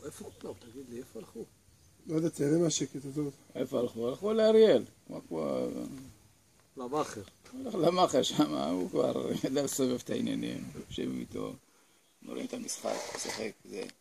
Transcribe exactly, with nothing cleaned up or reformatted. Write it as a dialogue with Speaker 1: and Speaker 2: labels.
Speaker 1: איפה כולם? תגיד לי, איפה הלכו?
Speaker 2: לא יודע, תהנה מהשקט הזאת.
Speaker 3: איפה הלכו? הלכו לאריאל.
Speaker 1: למאחר.
Speaker 3: הלך למאחר שם, הוא כבר ידע לסובב את העניינים, יושב איתו, נוראים את המשחק, משחק, זה.